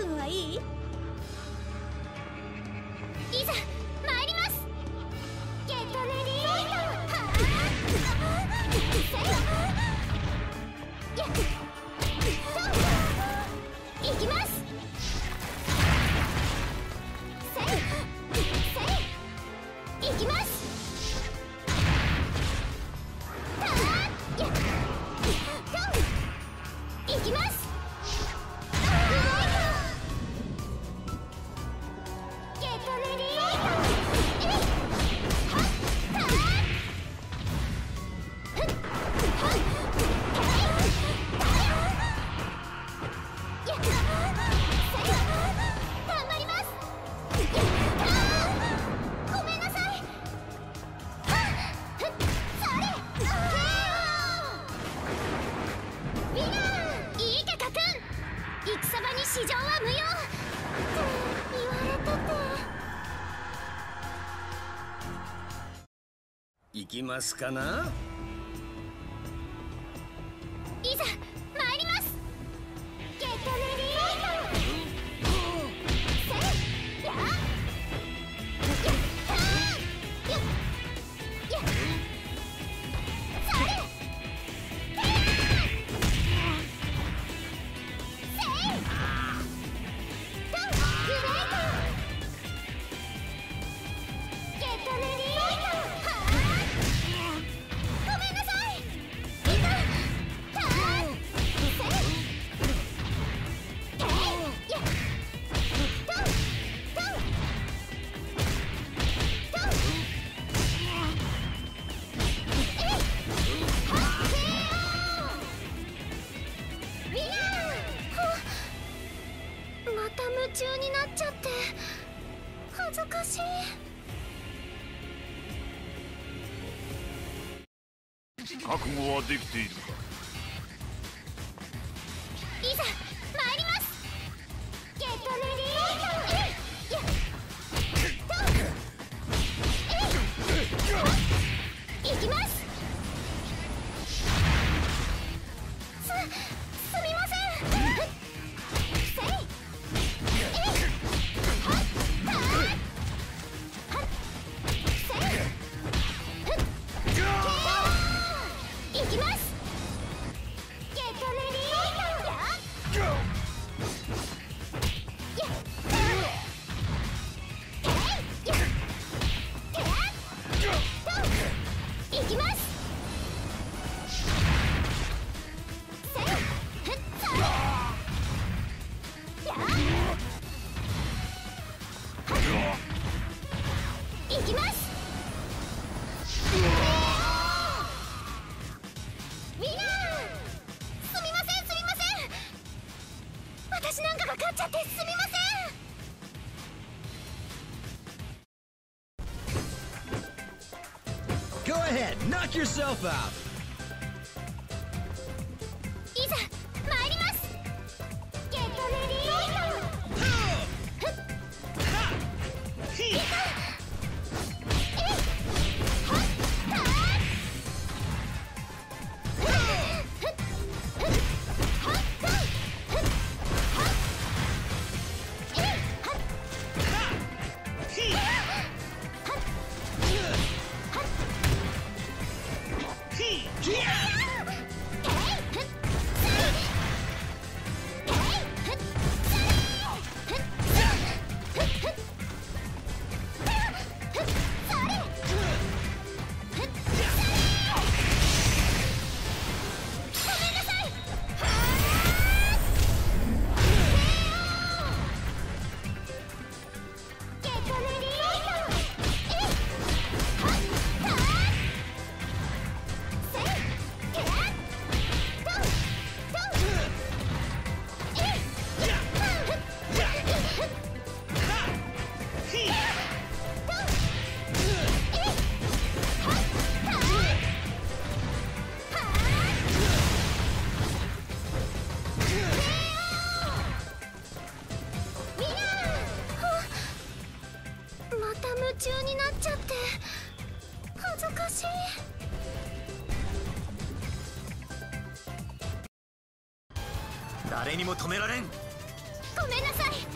分はいい？いざ参ります。ゲットレディー。いきます。いきます。いきます。ゲットレディー。頑張ります。ごめんなさい。ウィナー。いいかカくん、戦場に市場は無用って言われてて。 行きますかな。 いざ参ります。ゲットレディー。やっまた夢中になっちゃって恥ずかしい。 覚悟はできているか。 いざ参ります。ゲットレディー。いきます。すみません。いきます。ゲットレディー。いきます。いきます。みんな、すみません。私なんかが勝っちゃってすみません。 Go ahead, knock yourself out. いざ参ります。ゲットレディー。中になっちゃって恥ずかしい。 誰にも止められん。 ごめんなさい。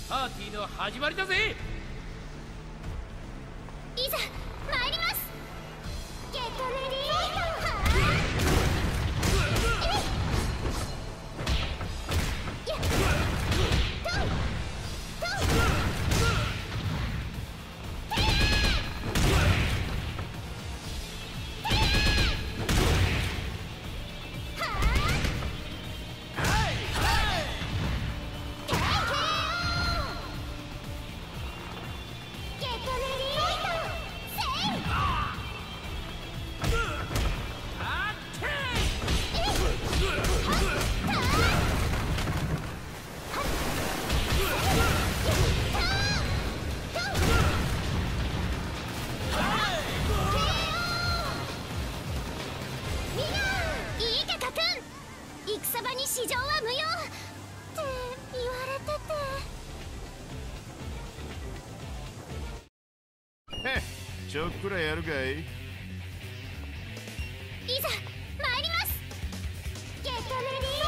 パーティーの始まりだぜ。 いざ参ります。ゲットレディー。戦場に市場は無用って言われてて。へっ、ちょっくらやるかい。 いざ参ります。ゲットレディー。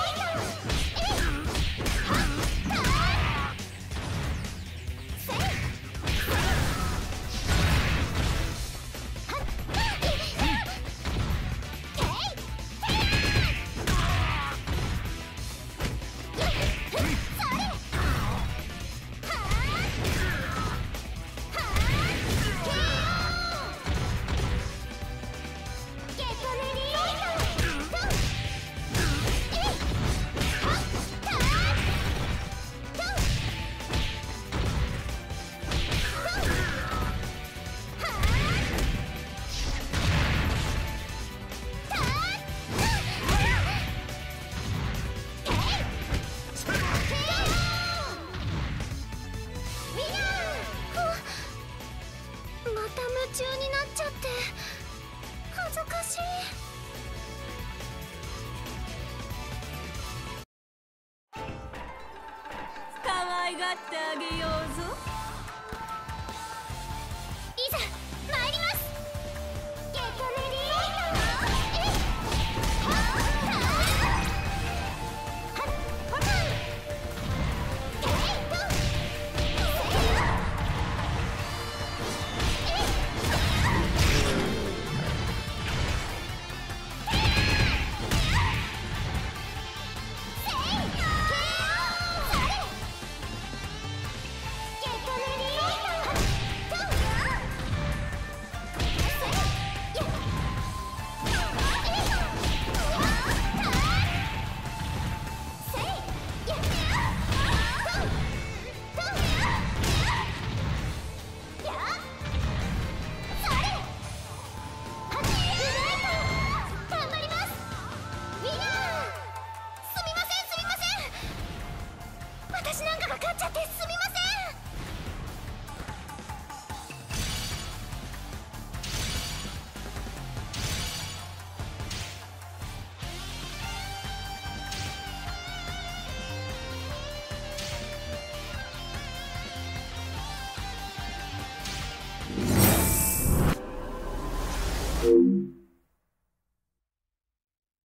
夢中になっちゃって恥ずかしい。 可愛がってあげようぞ。 いざ参ります。ゲットレディー。私なんかが勝っちゃってすみません。